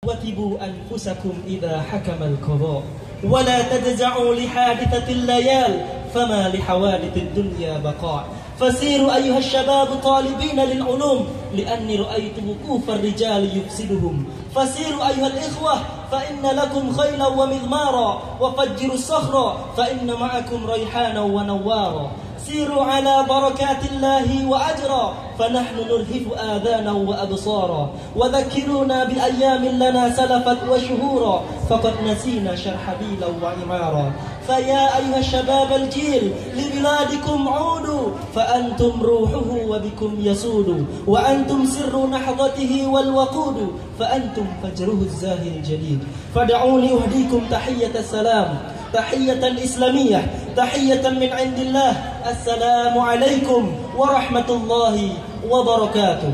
وتبوا أنفسكم إذا حكم القضاء ولا تجزعوا لحادثة الليال فما لحوادث الدنيا بقاء فسيروا أيها الشباب طالبين للعلوم لأني رأيت وقوف الرجال يفسدهم فسيروا أيها الإخوة فإن لكم خيلا ومضمارا وفجروا الصخر فإن معكم ريحانا ونوارا سيروا على بركات الله وأجرا فنحن نرهف آذانا وأبصارا وذكرونا بأيام لنا سلفت وشهورا فقد نسينا شرحبيلا وعمارا فيا أيها الشباب الجيل لبلادكم عودوا فأنتم روحه وبكم يسود وأنتم سر نهضته والوقود فأنتم فجره الزاهي الجديد فدعوني أهديكم تحية السلام تحية إسلامية تحية من عند الله السلام عليكم ورحمة الله وبركاته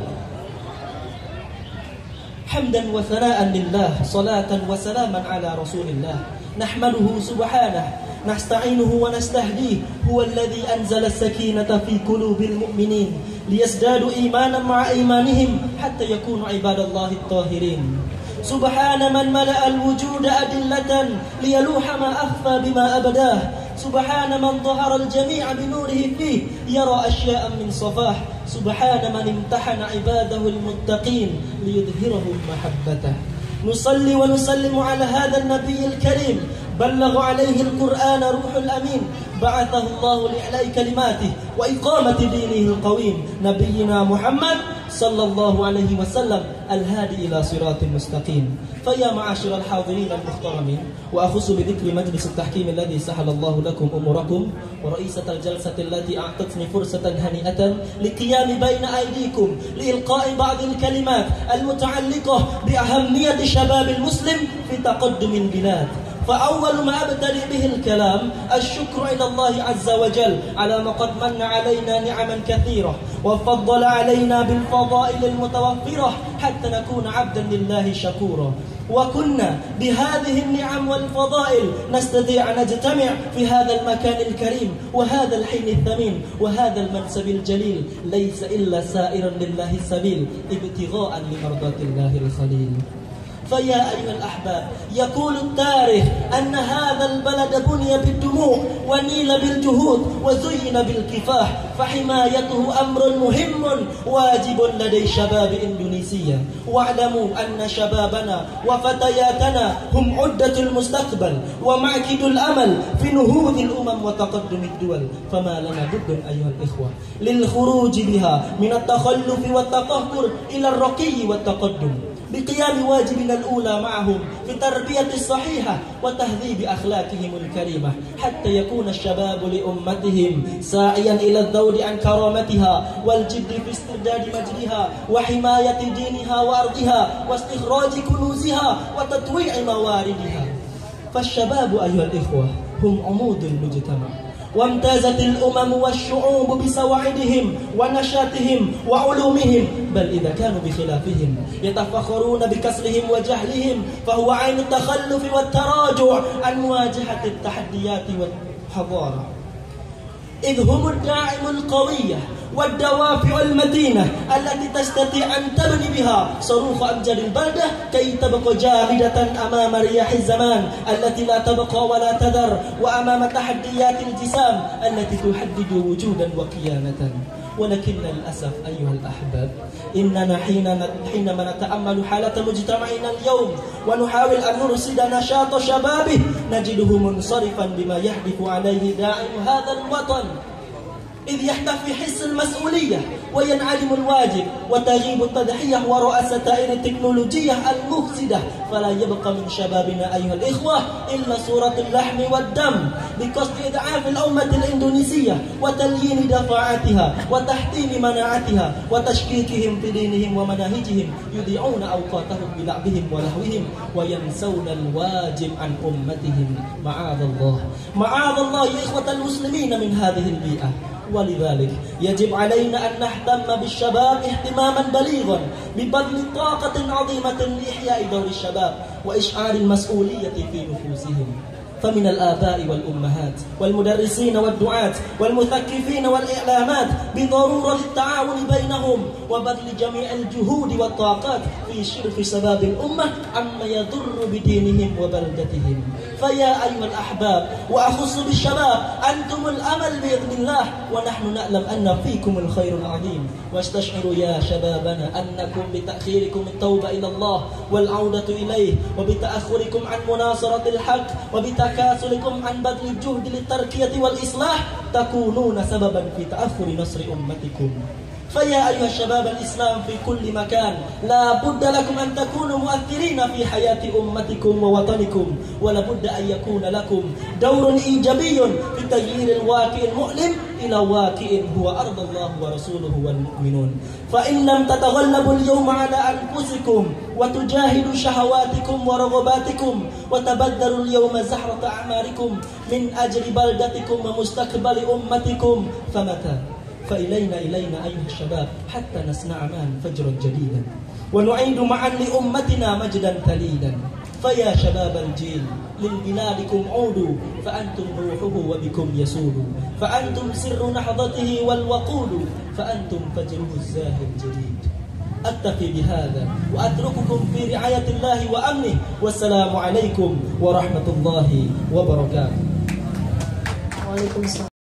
حمدا وثناء لله صلاة وسلاما على رسول الله نحمده سبحانه نستعينه ونستهديه هو الذي أنزل السكينة في قلوب المؤمنين ليزدادوا إيمانا مع إيمانهم حتى يكونوا عباد الله الطاهرين سبحان من ملأ الوجود أدلة ليلوح ما أخفى بما أبداه سبحان من ظهر الجميع بنوره فيه يرى أشياء من صفاه سبحان من امتحن عباده المتقين ليظهرهم محبته نصلي ونسلم على هذا النبي الكريم بلغ عليه القرآن روح الأمين بعثه الله لإعلاء كلماته وإقامة دينه القويم نبينا محمد صلى الله عليه وسلم الهادي إلى صراط مستقيم فيا معاشر الحاضرين المحترمين وأخص بذكر مجلس التحكيم الذي سهل الله لكم أموركم ورئيسة الجلسة التي أعطتني فرصة هنيئة للقيام بين أيديكم لإلقاء بعض الكلمات المتعلقة بأهمية الشباب المسلم في تقدم البلاد فأول ما أبتدئ به الكلام الشكر إلى الله عز وجل على ما قد من علينا نعما كثيرة وفضل علينا بالفضائل المتوفرة حتى نكون عبدا لله شكورا وكنا بهذه النعم والفضائل نستطيع أن نجتمع في هذا المكان الكريم وهذا الحين الثمين وهذا المنصب الجليل ليس إلا سائرا لله السبيل ابتغاء لمرضاة الله الخليل فيا أيها الأحباب يقول التاريخ أن هذا البلد بني بالدموع ونيل بالجهود وزين بالكفاح فحمايته أمر مهم واجب لدي شباب إندونيسيا واعلموا أن شبابنا وفتياتنا هم عدة المستقبل ومعكد الأمل في نهوض الأمم وتقدم الدول فما لنا بد أيها الإخوة للخروج بها من التخلف والتقهقر إلى الرقي والتقدم بقيام واجبنا الأولى معهم في التربية الصحيحة وتهذيب أخلاقهم الكريمة حتى يكون الشباب لأمتهم ساعيا إلى الذود عن كرامتها والجد في استرداد مجدها وحماية دينها وأرضها واستخراج كنوزها وتطويع مواردها فالشباب أيها الإخوة هم عمود المجتمع وامتازت الأمم والشعوب بسواعدهم ونشاطهم وعلومهم بل إذا كانوا بخلافهم يتفخرون بكسرهم وجهلهم فهو عين التخلف والتراجع عن مواجهة التحديات والحضارة إذ هم الداعم القوية والدوافع المتينة التي تستطيع أن تبني بها صاروخ أمجد البلدة كي تبقى جامدة أمام رياح الزمان التي لا تبقى ولا تذر وأمام تحديات الجسام التي تحدد وجودا وكيانة ولكن للأسف أيها الأحباب إننا حينما نتأمل حالة مجتمعنا اليوم ونحاول أن نرصد نشاط شبابه نجده منصرفا بما يحدث عليه داعم هذا الوطن إذ يحتفي حس المسؤولية وينعدم الواجب وتغيب التضحية وراء ستائر التكنولوجية المفسدة فلا يبقى من شبابنا أيها الإخوة إلا صورة اللحم والدم بقصد إضعاف الأمة الإندونيسية وتليين دفاعاتها وتحطيم مناعتها وتشكيكهم في دينهم ومناهجهم يضيعون أوقاتهم بلعبهم ولهوهم وينسون الواجب عن أمتهم معاذ الله يا إخوة المسلمين من هذه البيئة ولذلك يجب علينا أن نهتم بالشباب اهتماما بليغا ببذل طاقة عظيمة لإحياء دور الشباب وإشعار المسؤولية في نفوسهم فمن الآباء والأمهات والمدرسين والدعاة والمثقفين والإعلامات بضرورة التعاون بينهم وبذل جميع الجهود والطاقات في شرف شباب الأمة عما يضر بدينهم وبلدتهم. فيا أيها الأحباب، وأخص بالشباب، أنتم الأمل بإذن الله، ونحن نعلم أن فيكم الخير العظيم. واستشعروا يا شبابنا أنكم بتأخيركم التوبة إلى الله والعودة إليه، وبتأخركم عن مناصرة الحق، وبتكاسلكم عن بذل الجهد للتركية والإصلاح تكونون سببا في تأخر نصر أمتكم. فيا أيها الشباب الإسلام في كل مكان، لا بد لكم أن تكونوا مؤثرين في حياة أمتكم ووطنكم، ولا بد أن يكون لكم دور إيجابي في تغيير الواقع المؤلم إلى واقع هو أرض الله ورسوله والمؤمنون. فإن لم تتغلبوا اليوم على أنفسكم وتجاهدوا شهواتكم ورغباتكم وتبدلوا اليوم زهرة أعماركم من أجل بلدتكم ومستقبل أمتكم فمتى؟ فإلينا أيها الشباب حتى نصنع معا فجرا جديدا ونعيد معا لأمتنا مجدا تليدا. فيا شباب الجيل، لبلادكم عودوا، فأنتم روحه وبكم يسود، فأنتم سر نهضته والوقود، فأنتم فجره الزاهي الجديد. أكتفي بهذا وأترككم في رعاية الله وأمنه، والسلام عليكم ورحمة الله وبركاته. وعليكم السلام.